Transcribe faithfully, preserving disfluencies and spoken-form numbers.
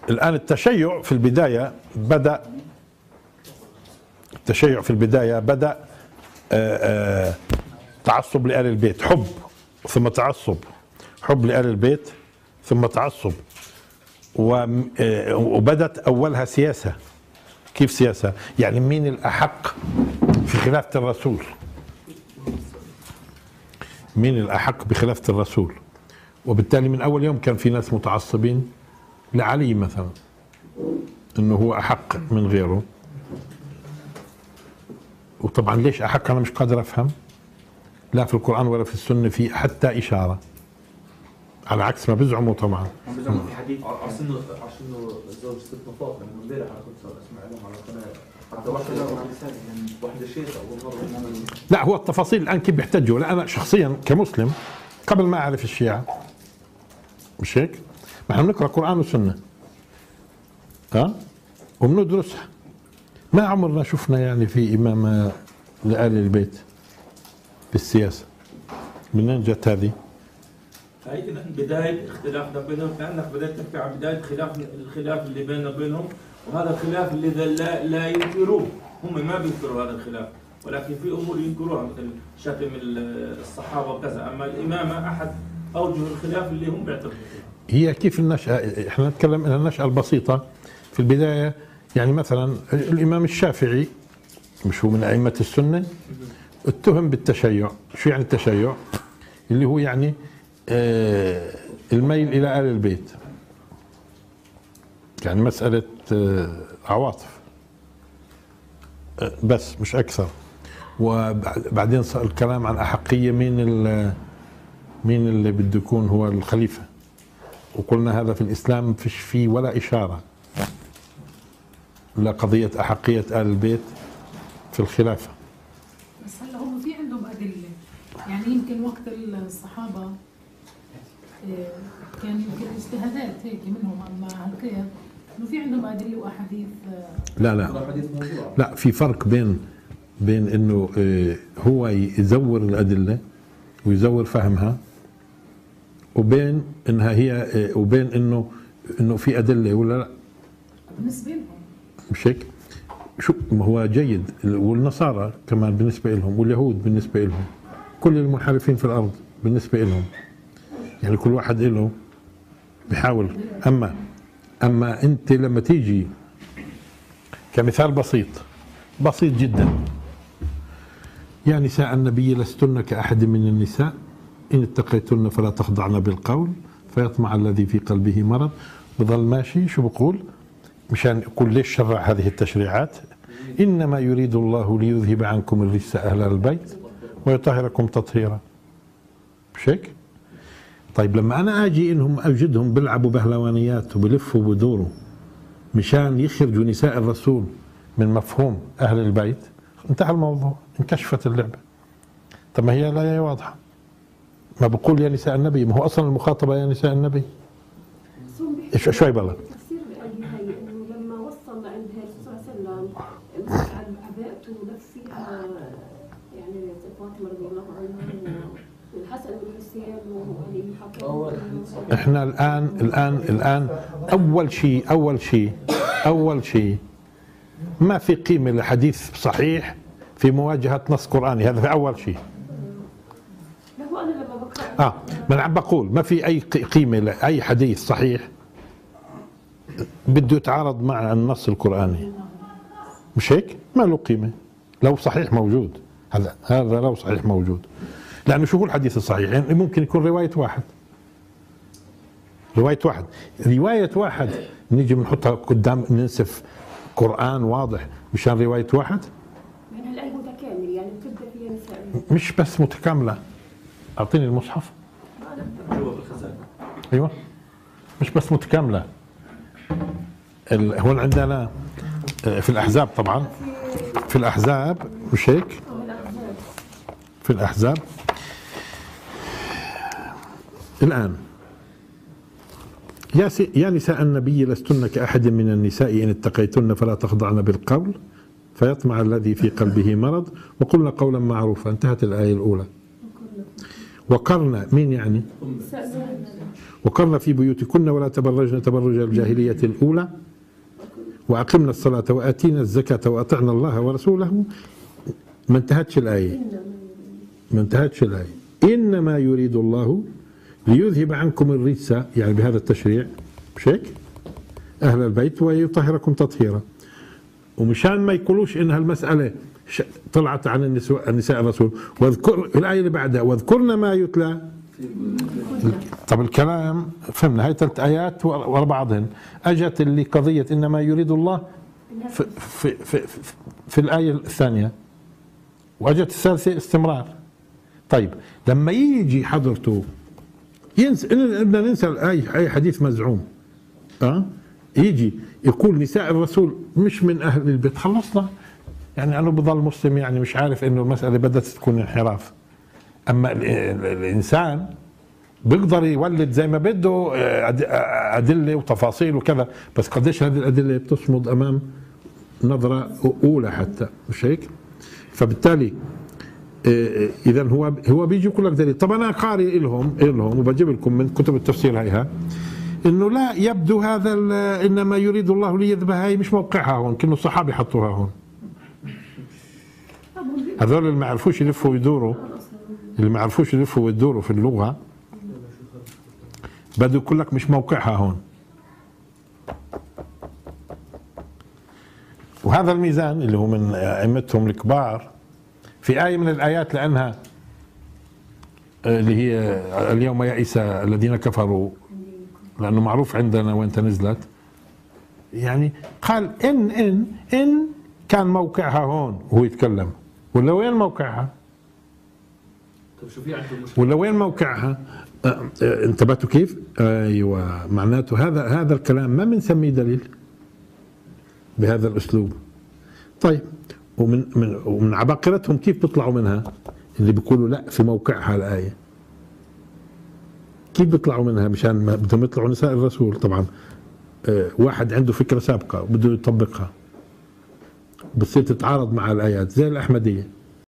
الآن التشيع في البداية بدأ التشيع في البداية بدأ آآ آآ تعصب لآل البيت، حب ثم تعصب، حب لآل البيت ثم تعصب، وبدت أولها سياسة. كيف سياسة؟ يعني مين الأحق في خلافة الرسول؟ مين الأحق بخلافة الرسول؟ وبالتالي من أول يوم كان في ناس متعصبين لعلي مثلا إنه هو أحق من غيره. وطبعا ليش أحق أنا مش قادر أفهم، لا في القرآن ولا في السنة في حتى إشارة، على عكس ما بيزعموا طبعا. بيزعموا في حديث عشان عشان زوج ستنا فاطمة من امبارح انا كنت اسمع لهم على قناة حتى واحدة واحدة شيخة لا هو التفاصيل الآن كيف بيحتجوا. لا أنا شخصيا كمسلم قبل ما أعرف الشيعة مش هيك؟ نحن بنقرأ قرآن وسنة ها وبندرسها، ما عمرنا شفنا يعني في إمامة لآل البيت بالسياسة. منين جت هذه؟ هاي بداية اختلافنا بينهم، كأنك بدأت تحكي عن بداية خلاف الخلاف اللي بيننا وبينهم، وهذا الخلاف اللي لا لا ينكروه، هم ما بينكروا هذا الخلاف، ولكن في أمور ينكروها مثل شتم الصحابة وكذا، أما الإمامة أحد أوجه الخلاف اللي هم بيعتبروا فيها. هي كيف النشأة؟ احنا نتكلم عن النشأة البسيطة في البداية. يعني مثلا الإمام الشافعي مش هو من أئمة السنة، اتهم بالتشيع. شو يعني التشيع؟ اللي هو يعني آه الميل إلى آل البيت، يعني مسألة آه عواطف آه بس مش أكثر. وبعدين صار الكلام عن أحقية مين مين اللي بده يكون هو الخليفة، وقلنا هذا في الإسلام فيش فيه ولا إشارة لقضية أحقية آل البيت في الخلافة. بس هلا هم في عندهم أدلة، يعني يمكن وقت الصحابة كان يمكن اجتهادات هيك منهم، أما هالكيف إنه في عندهم أدلة وأحاديث. لا لا لا في فرق بين بين إنه هو يزور الأدلة ويزور فهمها، وبين إنها هي وبين إنه إنه في أدلة ولا لا. بالنسبة لهم مش هيك؟ شو هو جيد، والنصارى كمان بالنسبة لهم، واليهود بالنسبة لهم، كل المنحرفين في الأرض بالنسبة لهم، يعني كل واحد له بيحاول. أما أما أنت لما تيجي كمثال بسيط بسيط جدا، يا نساء النبي لستن كأحد من النساء إن اتقيتن فلا تخضعن بالقول فيطمع الذي في قلبه مرض. بضل ماشي شو بقول؟ مشان يقول ليش شرع هذه التشريعات؟ إنما يريد الله ليذهب عنكم الرجس أهل البيت ويطهركم تطهيرا. مش هيك؟ طيب لما أنا أجي إنهم أوجدهم بيلعبوا بهلوانيات وبلفوا وبدوروا مشان يخرجوا نساء الرسول من مفهوم أهل البيت، انتهى الموضوع، انكشفت اللعبة. طب ما هي لا هي واضحة، ما بقول يا نساء النبي، ما هو أصلا المخاطبة يا نساء النبي. شوي بلا لما وصل لعند الرسول صلى الله عليه وسلم عباءته لف فيها يعني فاطمه رضي الله عنها والحسن والحسين وعلي. احنا الان الان الان اول شيء اول شيء اول شيء ما في قيمه لحديث صحيح في مواجهه نص قراني، هذا في اول شيء. لا هو انا لما بقرا اه ما انا عم بقول ما في اي قيمه لاي حديث صحيح بده يتعارض مع النص القرآني. مش هيك؟ ما له قيمة لو صحيح موجود. هذا هذا لو صحيح موجود، لأنه شو هو الحديث الصحيح؟ يعني ممكن يكون رواية واحد رواية واحد رواية واحد نيجي بنحطها قدام ننسف قرآن واضح مشان رواية واحد؟ يعني الآية متكامل، يعني بتبدأ فيها نساء. مش بس متكاملة. أعطيني المصحف. أيوة مش بس متكاملة. هون عندنا في الأحزاب طبعا، في الأحزاب مش هيك؟ في الأحزاب الآن يا, يا نساء النبي لستن كأحد من النساء إن اتقيتن فلا تخضعن بالقول فيطمع الذي في قلبه مرض وقلنا قولا معروفا. انتهت الآية الأولى. وقرن مين يعني؟ وقرن في بيوتكن ولا تبرجن تبرج الجاهلية الأولى وأقمنا الصلاة وآتينا الزكاة وأطعنا الله ورسوله. ما انتهتش الآية، ما انتهتش الآية. إنما يريد الله ليذهب عنكم الرجس، يعني بهذا التشريع مش هيك؟ أهل البيت ويطهركم تطهيرا. ومشان ما يقولوش إن هالمسألة طلعت عن النساء النساء الرسول، واذكر الآية اللي بعدها واذكرن ما يتلى. طب الكلام فهمنا، هاي ثلاث آيات ورا بعضهن. أجت اللي قضية إنما يريد الله في, في, في, في, في الآية الثانية، وأجت الثالثة استمرار. طيب لما يجي حضرته ينسى، بدنا ننسى الآية، أي حديث مزعوم أه؟ يجي يقول نساء الرسول مش من أهل البيت، خلصنا. يعني أنا بضل مسلم يعني مش عارف إنه المسألة بدأت تكون انحراف. أما الإنسان بيقدر يولد زي ما بده أدلة وتفاصيل وكذا، بس قديش هذه الأدلة بتصمد أمام نظرة أولى حتى، مش هيك؟ فبالتالي إذا هو هو بيجي يقول لك دليل. طب أنا قارئ لهم لهم وبجيب لكم من كتب التفسير هيها إنه لا يبدو هذا إنما يريد الله ليذهب، هاي مش موقعها هون، كأنه الصحابة حطوها هون. هذول اللي ما عرفوش يلفوا ويدوروا، اللي ما عرفوش يلفوا ويدوروا في اللغة بدو يقول لك مش موقعها هون. وهذا الميزان اللي هو من أئمتهم الكبار في آية من الآيات، لأنها اللي هي اليوم يئس الذين كفروا، لأنه معروف عندنا وين نزلت، يعني قال إن إن إن كان موقعها هون وهو يتكلم، ولا وين موقعها؟ طيب شو في عندكم مشكلة؟ ولا وين موقعها؟ انتبهتوا كيف؟ ايوه، معناته هذا هذا الكلام ما بنسميه دليل بهذا الاسلوب. طيب ومن من ومن عباقرتهم كيف بيطلعوا منها؟ اللي بيقولوا لا في موقعها الايه. كيف بيطلعوا منها؟ مشان ما بدهم يطلعوا نساء الرسول. طبعا واحد عنده فكره سابقه وبده يطبقها، بتصير تتعارض مع الايات زي الاحمديه.